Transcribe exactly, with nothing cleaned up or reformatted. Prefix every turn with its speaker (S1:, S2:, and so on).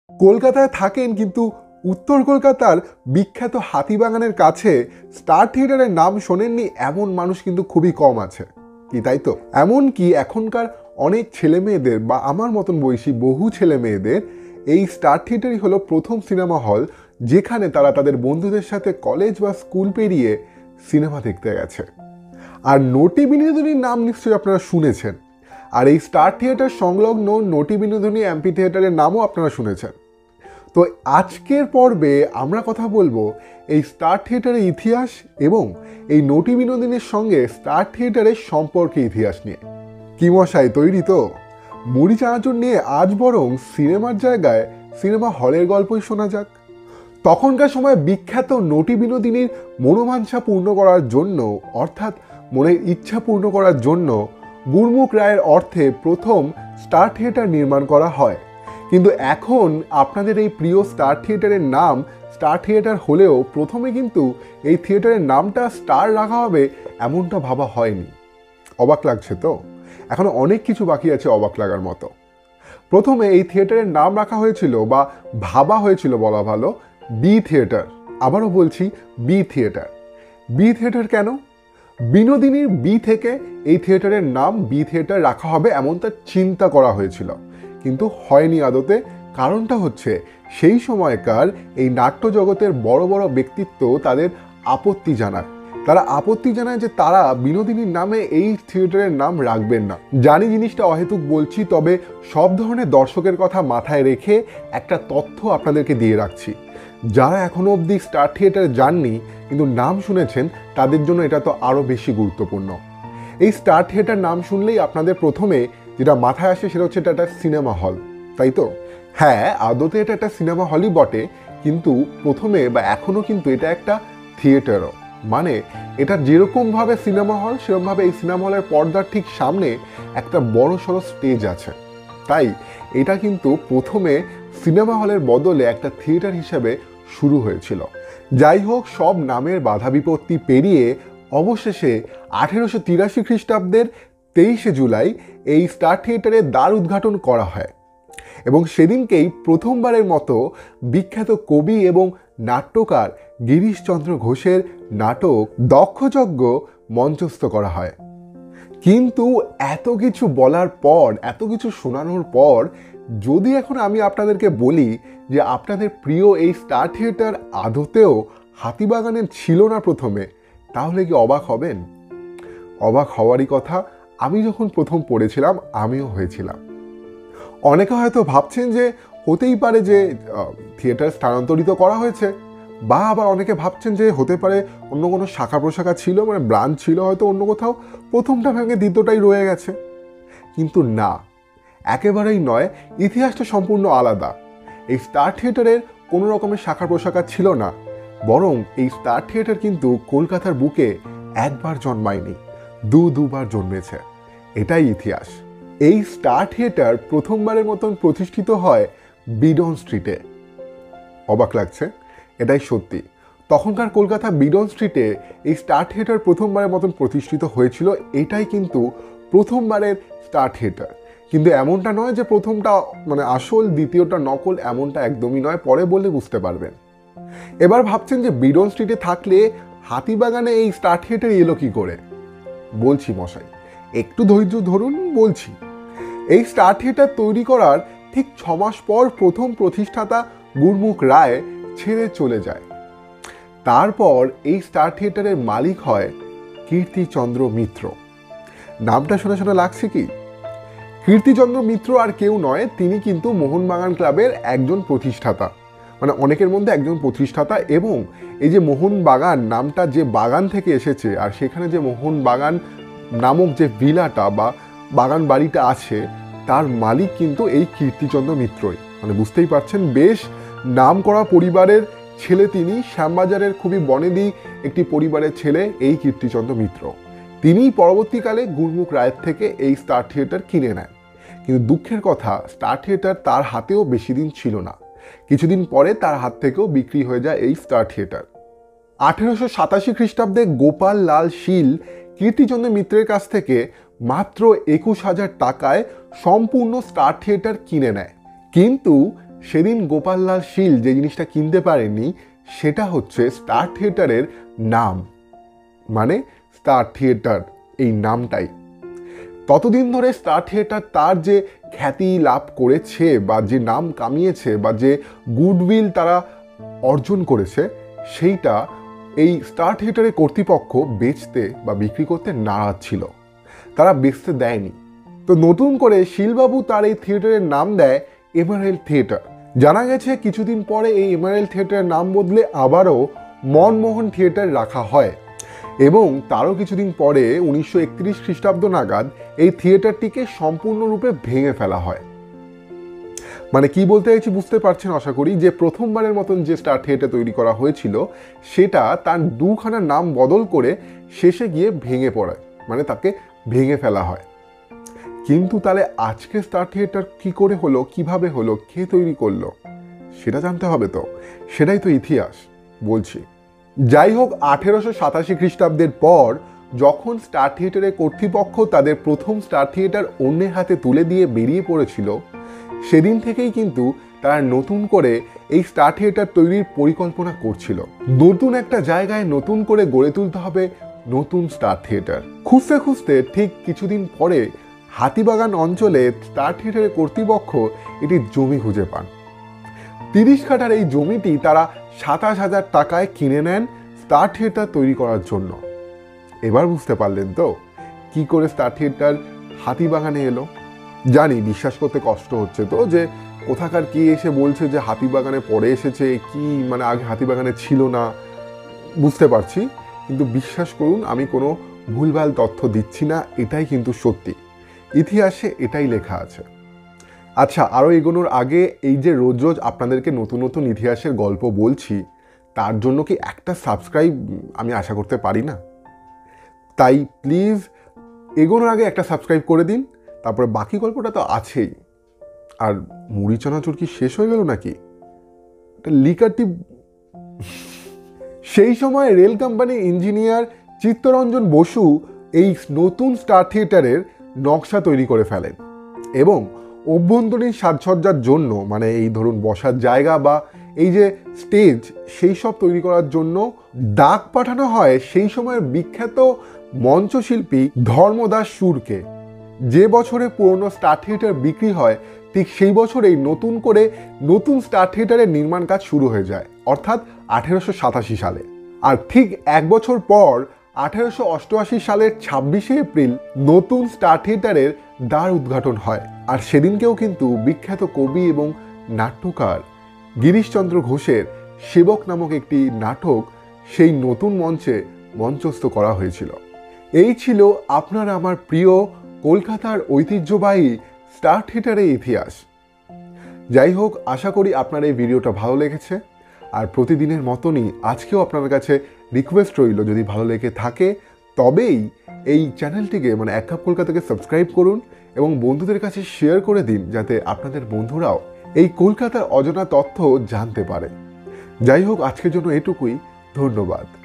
S1: কলকাতায় থাকেন, কিন্তু উত্তর কলকাতার বিখ্যাত হাতিবাগানের কাছে স্টার থিয়েটারের নাম শোনেননি এমন মানুষ কিন্তু খুবই কম আছে, কি তাই তো? এমনকি এখনকার অনেক ছেলে মেয়েদের বা আমার মতন বয়সী বহু ছেলে মেয়েদের এই স্টার থিয়েটারই হলো প্রথম সিনেমা হল, যেখানে তারা তাদের বন্ধুদের সাথে কলেজ বা স্কুল পেরিয়ে সিনেমা দেখতে গেছে। আর নটি বিনোদিনীর নাম নিশ্চয়ই আপনারা শুনেছেন, আর এই স্টার থিয়েটার সংলগ্ন নটি বিনোদিনী অ্যাম্পি থিয়েটারের নামও আপনারা শুনেছেন। তো আজকের পর্বে আমরা কথা বলবো এই স্টার থিয়েটারের ইতিহাস এবং এই নটি বিনোদিনীর সঙ্গে স্টার থিয়েটারের সম্পর্কে ইতিহাস নিয়ে। কি মশাই, তৈরি তো? মুড়ি চানাচুর নিয়ে আজ বরং সিনেমার জায়গায় সিনেমা হলের গল্পই শোনা যাক। তখনকার সময় বিখ্যাত নটি বিনোদিনীর মনোবাঞ্ছা পূর্ণ করার জন্য, অর্থাৎ মনের ইচ্ছা পূর্ণ করার জন্য গুরমুখ রায়ের অর্থে প্রথম স্টার থিয়েটার নির্মাণ করা হয়। কিন্তু এখন আপনাদের এই প্রিয় স্টার থিয়েটারের নাম স্টার থিয়েটার হলেও প্রথমে কিন্তু এই থিয়েটারের নামটা স্টার রাখা হবে এমনটা ভাবা হয়নি। অবাক লাগছে তো? এখনো অনেক কিছু বাকি আছে অবাক লাগার মতো। প্রথমে এই থিয়েটারের নাম রাখা হয়েছিল বা ভাবা হয়েছিল বলা ভালো বি থিয়েটার। আবারও বলছি, বি থিয়েটার। বি থিয়েটার কেন? বিনোদিনীর বি থেকে এই থিয়েটারের নাম বি থিয়েটার রাখা হবে এমনটা চিন্তা করা হয়েছিল, কিন্তু হয়নি আদতে। কারণটা হচ্ছে সেই সময়কার এই নাট্য জগতের বড় বড় ব্যক্তিত্ব তাদের আপত্তি জানায়। তারা আপত্তি জানায় যে তারা বিনোদিনীর নামে এই থিয়েটারের নাম রাখবেন না। জানি জিনিসটা অহেতুক বলছি, তবে সব ধরনের দর্শকের কথা মাথায় রেখে একটা তথ্য আপনাদেরকে দিয়ে রাখছি। যারা এখনো অবধি স্টার থিয়েটারে যাননি কিন্তু নাম শুনেছেন, তাদের জন্য এটা তো আরও বেশি গুরুত্বপূর্ণ। এই স্টার থিয়েটার নাম শুনলেই আপনাদের প্রথমে যেটা মাথায় আসে সেটা হচ্ছে এটা একটা সিনেমা হল, তাই তো? হ্যাঁ, আদতে এটা একটা সিনেমা হলই বটে, কিন্তু প্রথমে বা এখনও কিন্তু এটা একটা থিয়েটারও। মানে এটা যেরকমভাবে সিনেমা হল, সেরকমভাবে এই সিনেমা হলের পর্দার ঠিক সামনে একটা বড় সড়ো স্টেজ আছে। তাই এটা কিন্তু প্রথমে সিনেমা হলের বদলে একটা থিয়েটার হিসেবে শুরু হয়েছিল। যাই হোক, সব নামের বাধা বিপত্তি পেরিয়ে অবশেষে আঠেরোশো তিরাশি খ্রিস্টাব্দের তেইশে জুলাই এই স্টার থিয়েটারের দ্বার উদ্ঘাটন করা হয় এবং সেদিনকেই প্রথমবারের মতো বিখ্যাত কবি এবং নাট্যকার গিরিশচন্দ্র ঘোষের নাটক দক্ষযজ্ঞ মঞ্চস্থ করা হয়। কিন্তু এত কিছু বলার পর, এত কিছু শোনানোর পর যদি এখন আমি আপনাদেরকে বলি যে আপনাদের প্রিয় এই স্টার থিয়েটার আদতেও হাতিবাগানের ছিল না প্রথমে, তাহলে কি অবাক হবেন? অবাক হওয়ারই কথা। আমি যখন প্রথম পড়েছিলাম আমিও হয়েছিলাম। অনেকে হয়তো ভাবছেন যে হতেই পারে যে থিয়েটার স্থানান্তরিত করা হয়েছে, বা আবার অনেকে ভাবছেন যে হতে পারে অন্য কোনো শাখা প্রশাখা ছিল, মানে ব্রাঞ্চ ছিল হয়তো অন্য কোথাও, প্রথমটা ভেঙে দ্বিতীয়টাই রয়ে গেছে। কিন্তু না, একেবারেই নয়। ইতিহাসটা সম্পূর্ণ আলাদা। এই স্টার থিয়েটারের কোনো রকমের শাখা প্রশাখা ছিল না, বরং এই স্টার থিয়েটার কিন্তু কলকাতার বুকে একবার জন্মায়নি, দু দুবার জন্মেছে। এটাই ইতিহাস। এই স্টার থিয়েটার প্রথমবারের মতন প্রতিষ্ঠিত হয় বিডন স্ট্রিটে। অবাক লাগছে? এটাই সত্যি। তখনকার কলকাতা বিডন স্ট্রিটে এই স্টার থিয়েটার প্রথমবারের মতন প্রতিষ্ঠিত হয়েছিল। এটাই কিন্তু প্রথমবারের স্টার থিয়েটার। কিন্তু এমনটা নয় যে প্রথমটা মানে আসল, দ্বিতীয়টা নকল, এমনটা একদমই নয়। পরে বললে বুঝতে পারবেন। এবার ভাবছেন যে বিডন স্ট্রিটে থাকলে হাতিবাগানে এই স্টার থিয়েটার এলো কি করে? বলছি মশাই, একটু ধৈর্য ধরুন, বলছি। এই স্টার থিয়েটার তৈরি করার ঠিক ছ মাস পর প্রথম প্রতিষ্ঠাতা গুরমুখ রায় ছেড়ে চলে যায়। তারপর এই স্টার থিয়েটারের মালিক হয় কীর্তিচন্দ্র মিত্র। নামটা শোনা শোনা লাগছে কি? কীর্তিচন্দ্র মিত্র আর কেউ নয়, তিনি কিন্তু মোহনবাগান ক্লাবের একজন প্রতিষ্ঠাতা, মানে অনেকের মধ্যে একজন প্রতিষ্ঠাতা। এবং এই যে মোহনবাগান নামটা যে বাগান থেকে এসেছে, আর সেখানে যে মোহনবাগান নামক যে ভিলাটা বা বাগান বাড়িটা আছে, তার মালিক কিন্তু এই কীর্তিচন্দ্র মিত্রই। মানে বুঝতেই পারছেন, বেশ নাম করা পরিবারের ছেলে তিনি। শ্যামবাজারের খুবই বনেদি একটি পরিবারের ছেলে এই কীর্তিচন্দ্র মিত্র। তিনি পরবর্তীকালে গুরমুখ রায়ের থেকে এই স্টার থিয়েটার কিনে নেন। কিন্তু দুঃখের কথা, স্টার থিয়েটার তার হাতেও বেশি দিন ছিল না। কিছুদিন পরে তার হাত থেকেও বিক্রি হয়ে যায় এই স্টার থিয়েটার। আঠেরোশো সাতাশি খ্রিস্টাব্দে গোপাল লাল শীল কীর্তিচন্দ্র মিত্রের কাছ থেকে মাত্র একুশ হাজার টাকায় সম্পূর্ণ স্টার থিয়েটার কিনে নেয়। কিন্তু সেদিন গোপাললাল শীল যে জিনিসটা কিনতে পারেনি সেটা হচ্ছে স্টার থিয়েটারের নাম, মানে স্টার থিয়েটার এই নামটাই। ততদিন ধরে স্টার থিয়েটার তার যে খ্যাতি লাভ করেছে বা যে নাম কামিয়েছে বা যে গুডউইল তারা অর্জন করেছে, সেইটা এই স্টার থিয়েটারের কর্তৃপক্ষ বেচতে বা বিক্রি করতে নারাজ ছিল, তারা বেচতে দেয়নি। তো নতুন করে শীলবাবু তার এই থিয়েটারের নাম দেয় এমারেল্ড থিয়েটার। জানা গেছে কিছুদিন পরে এই এমারেল্ড থিয়েটারের নাম বদলে আবারও মনমোহন থিয়েটার রাখা হয় এবং তারও কিছুদিন পরে উনিশশো একত্রিশ খ্রিস্টাব্দ নাগাদ এই থিয়েটারটিকে সম্পূর্ণরূপে ভেঙে ফেলা হয়। মানে কি বলতে চাইছি বুঝতে পারছেন আশা করি, যে প্রথমবারের মতন যে স্টার থিয়েটার তৈরি করা হয়েছিল সেটা তার দুখানা নাম বদল করে শেষে গিয়ে ভেঙে পড়ায়, মানে তাকে ভেঙে ফেলা হয়। কিন্তু তাহলে আজকে স্টার থিয়েটার কি করে হলো, কিভাবে হলো, কে তৈরি করলো সেটা জানতে হবে। তো সেটাই তো ইতিহাস বলছি। যাই হোক, আঠেরোশো সাতাশি খ্রিস্টাব্দের পর যখন স্টার থিয়েটারের কর্তৃপক্ষ তাদের প্রথম স্টার থিয়েটার অন্যের হাতে তুলে দিয়ে বেরিয়ে পড়েছিল, সেদিন থেকেই কিন্তু তারা নতুন করে এই স্টার থিয়েটার তৈরির পরিকল্পনা করছিল। নতুন একটা জায়গায় নতুন করে গড়ে তুলতে হবে নতুন স্টার থিয়েটার। খুঁজতে খুঁজতে ঠিক কিছুদিন পরে হাতিবাগান অঞ্চলে স্টার থিয়েটারের কর্তৃপক্ষ এটি জমি খুঁজে পান। তিরিশ কাঠার এই জমিটি তারা সাতাশ হাজার টাকায় কিনে নেন স্টার থিয়েটার তৈরি করার জন্য। এবার বুঝতে পারলেন তো কি করে স্টার থিয়েটার হাতিবাগানে এলো। জানি বিশ্বাস করতে কষ্ট হচ্ছে তো, যে কোথাকার কি এসে বলছে যে হাতিবাগানে পরে এসেছে, কি মানে আগে হাতিবাগানে ছিল না, বুঝতে পারছি। কিন্তু বিশ্বাস করুন, আমি কোনো ভুলভাল তথ্য দিচ্ছি না, এটাই কিন্তু সত্যি, ইতিহাসে এটাই লেখা আছে। আচ্ছা, আরও এগোনোর আগে এই যে রোজ রোজ আপনাদেরকে নতুন নতুন ইতিহাসের গল্প বলছি, তার জন্য কি একটা সাবস্ক্রাইব আমি আশা করতে পারি না? তাই প্লিজ এগোনোর আগে একটা সাবস্ক্রাইব করে দিন, তারপরে বাকি গল্পটা তো আছেই। আর মুড়ি চানাচুর কি শেষ হয়ে গেল নাকি? লিকারটি সেই সময় রেল কোম্পানির ইঞ্জিনিয়ার চিত্তরঞ্জন বসু এই নতুন স্টার থিয়েটারের নকশা তৈরি করে ফেলেন এবং অভ্যন্তরীণ সাজসজ্জার জন্য, মানে এই ধরুন বসার জায়গা বা এই যে স্টেজ, সেই সব তৈরি করার জন্য ডাক পাঠানো হয় সেই সময়ের বিখ্যাত মঞ্চশিল্পী ধর্মদাস সুরকে। যে বছরে পুরনো স্টার থিয়েটার বিক্রি হয় ঠিক সেই বছরেই নতুন করে নতুন স্টার থিয়েটারের নির্মাণ কাজ শুরু হয়ে যায়, অর্থাৎ আঠেরোশো সাতাশি সালে। আর ঠিক এক বছর পর আঠেরোশো অষ্টআশি সালের ছাব্বিশে এপ্রিল নতুন স্টার থিয়েটারের দ্বার উদ্ঘাটন হয়। আর সেদিনকেও কিন্তু বিখ্যাত কবি এবং নাট্যকার গিরিশচন্দ্র ঘোষের সেবক নামক একটি নাটক সেই নতুন মঞ্চে মঞ্চস্থ করা হয়েছিল। এই ছিল আপনার আমার প্রিয় কলকাতার ঐতিহ্যবাহী স্টার থিয়েটারের ইতিহাস। যাই হোক, আশা করি আপনার এই ভিডিওটা ভালো লেগেছে। আর প্রতিদিনের মতনই আজকেও আপনার কাছে রিকোয়েস্ট রইল, যদি ভালো লেগে থাকে তবেই এই চ্যানেলটিকে মানে এক কাপ কলকাতাকে সাবস্ক্রাইব করুন এবং বন্ধুদের কাছে শেয়ার করে দিন, যাতে আপনাদের বন্ধুরাও এই কলকাতার অজানা তথ্য জানতে পারে। যাই হোক, আজকের জন্য এটুকুই। ধন্যবাদ।